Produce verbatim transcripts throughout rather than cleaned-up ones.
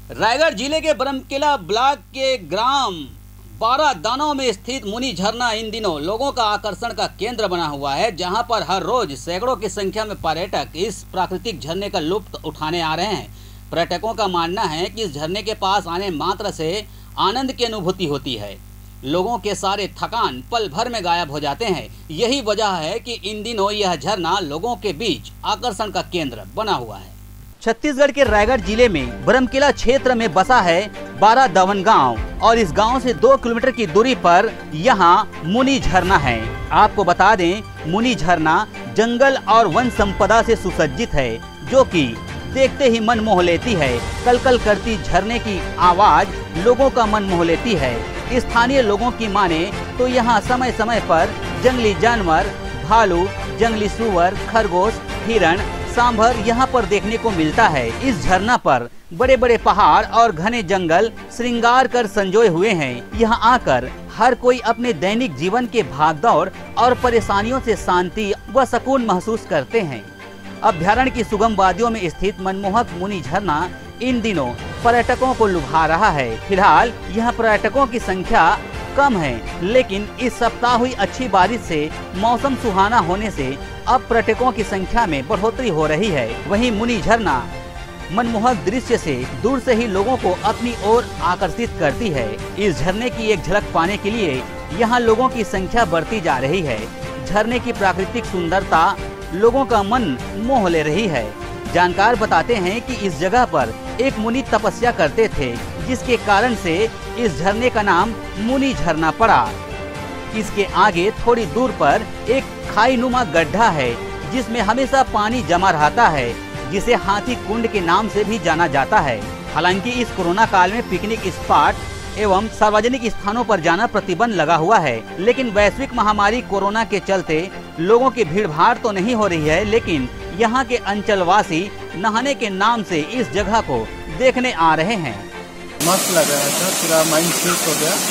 रायगढ़ जिले के बरमकेला ब्लॉक के ग्राम बारह दानों में स्थित मुनि झरना इन दिनों लोगों का आकर्षण का केंद्र बना हुआ है, जहां पर हर रोज सैकड़ों की संख्या में पर्यटक इस प्राकृतिक झरने का लुत्फ उठाने आ रहे हैं। पर्यटकों का मानना है कि इस झरने के पास आने मात्र से आनंद की अनुभूति होती है। लोगों के सारे थकान पल भर में गायब हो जाते हैं। यही वजह है कि इन दिनों यह झरना लोगों के बीच आकर्षण का केंद्र बना हुआ है। छत्तीसगढ़ के रायगढ़ जिले में बरमकेला क्षेत्र में बसा है बारह दावन गांव और इस गांव से दो किलोमीटर की दूरी पर यहां मुनि झरना है। आपको बता दें, मुनि झरना जंगल और वन संपदा से सुसज्जित है, जो कि देखते ही मन मोह लेती है। कलकल करती झरने की आवाज लोगों का मन मोह लेती है। स्थानीय लोगों की माने तो यहाँ समय समय पर जंगली जानवर, भालू, जंगली सुअर, खरगोश, हिरण, सांभर यहाँ पर देखने को मिलता है। इस झरना पर बड़े बड़े पहाड़ और घने जंगल श्रृंगार कर संजोए हुए हैं। यहाँ आकर हर कोई अपने दैनिक जीवन के भागदौड़ और परेशानियों से शांति व सुकून महसूस करते हैं। अभ्यारण्य की सुगम वादियों में स्थित मनमोहक मुनि झरना इन दिनों पर्यटकों को लुभा रहा है। फिलहाल यहाँ पर्यटकों की संख्या कम है, लेकिन इस सप्ताह हुई अच्छी बारिश से मौसम सुहाना होने से अब पर्यटकों की संख्या में बढ़ोतरी हो रही है। वहीं मुनि झरना मनमोहक दृश्य से दूर से ही लोगों को अपनी ओर आकर्षित करती है। इस झरने की एक झलक पाने के लिए यहाँ लोगों की संख्या बढ़ती जा रही है। झरने की प्राकृतिक सुंदरता लोगों का मन मोह ले रही है। जानकार बताते हैं कि इस जगह पर एक मुनि तपस्या करते थे, जिसके कारण से इस झरने का नाम मुनि झरना पड़ा। इसके आगे थोड़ी दूर पर एक खाई नुमा गड्ढा है, जिसमें हमेशा पानी जमा रहता है, जिसे हाथी कुंड के नाम से भी जाना जाता है। हालांकि इस कोरोना काल में पिकनिक स्पॉट एवं सार्वजनिक स्थानों पर जाना प्रतिबंध लगा हुआ है, लेकिन वैश्विक महामारी कोरोना के चलते लोगों की भीड़ भाड़ तो नहीं हो रही है, लेकिन यहाँ के अंचलवासी नहाने के नाम से इस जगह को देखने आ रहे हैं। मस्त लग रहा था, पूरा माइंड फ्रेश हो गया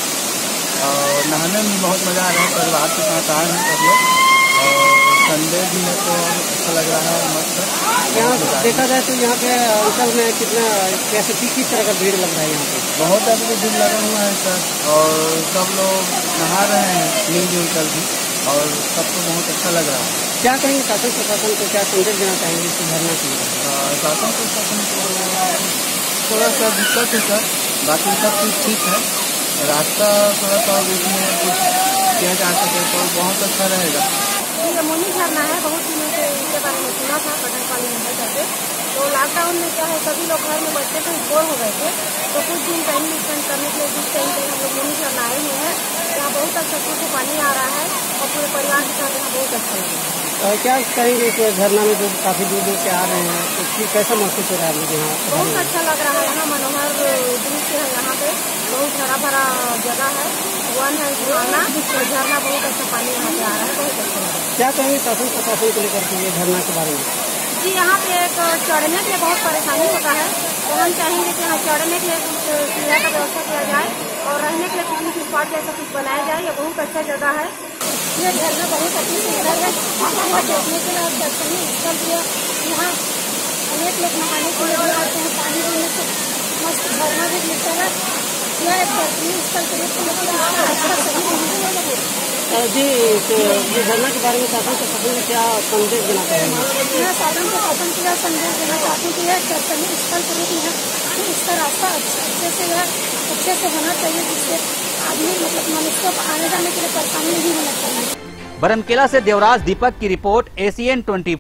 और नहाने में बहुत मजा आ रहा है। परिवार के साथ आए हैं सब लोग और संडे भी है तो अच्छा लग रहा है। मस्त यहाँ देखा जाए तो यहाँ के अंचल में कितना कैसे किस तरह का भीड़ लग रहा है? यहाँ पे बहुत ज़्यादा भीड़ लगा हुआ है सर, और सब लोग नहा रहे हैं मिलजुल कर भी, और सबको बहुत अच्छा लग रहा है। क्या कहेंगे शासन प्रशासन को, क्या संदेश देना चाहेंगे इस झरना के लिए? शासन प्रशासन को थोड़ा सा दिक्कत है सर, बाकी सब कुछ ठीक है। रास्ता थोड़ा सा इसमें कुछ किया जा सके तो बहुत अच्छा रहेगा। ये मुनि झरना है, बहुत दिनों से इसके बारे में सुना था, पटन पाली में है करके। तो लॉकडाउन में क्या है, सभी लोग घर में बैठते थे, बोर हो गए थे, तो कुछ दिन टाइम स्पेंड करने के लिए बीच टाइम पे हम लोग मुनि झरना आए हुए हैं। यहाँ बहुत अच्छा शुद्ध पानी आ रहा है और पूरे परिवार के साथ यहाँ बहुत अच्छा लग रहा है। क्या कहेंगे इस झरना में जो काफी दूर दूर से आ रहे हैं, तो कैसा महसूस हो रहा है मुझे यहाँ? बहुत अच्छा लग रहा है, यहाँ मनोहर दृश्य है, यहाँ पे बहुत हरा भरा जगह है, वन है, झरना तो झरना बहुत अच्छा पानी यहाँ पे आ रहा है, बहुत अच्छा लग रहा है। क्या कहेंगे शासन प्रशासन को लेकर के ये झरना के बारे में? जी, यहाँ पे एक चढ़ने के लिए बहुत परेशानी होता है, तो हम चाहेंगे कि यहाँ चढ़ने के लिए कुछ सुविधा का व्यवस्था किया जाए और रहने के लिए पिकनिक स्पॉट जैसा कुछ बनाया जाए। ये बहुत अच्छा जगह है। ये झरना बहुत अच्छी सुविधा है, यहाँ देखने के लिए और दर्शनीय स्थल भी है। यहाँ अनेक लोग नहाने के लिए भी आते हैं, पानी पीने से मस्त झरना भी मिलता है। यह एक दर्शनीय स्थल के लिए जी, तो ये झरना के बारे में शासन प्रशासन में क्या संदेश देना चाहेंगे? मैं शासन प्रशासन को यह संदेश देना चाहती हूँ कि यह दर्शनीय स्थल के रूप में कि इसका रास्ता अच्छे से है, अच्छे से होना चाहिए, जिससे आदमी मतलब मनुष्यों को आने जाने के लिए परेशानी नहीं होना चाहिए। बरमकेला से देवराज दीपक की रिपोर्ट, एसीएन ट्वेंटी।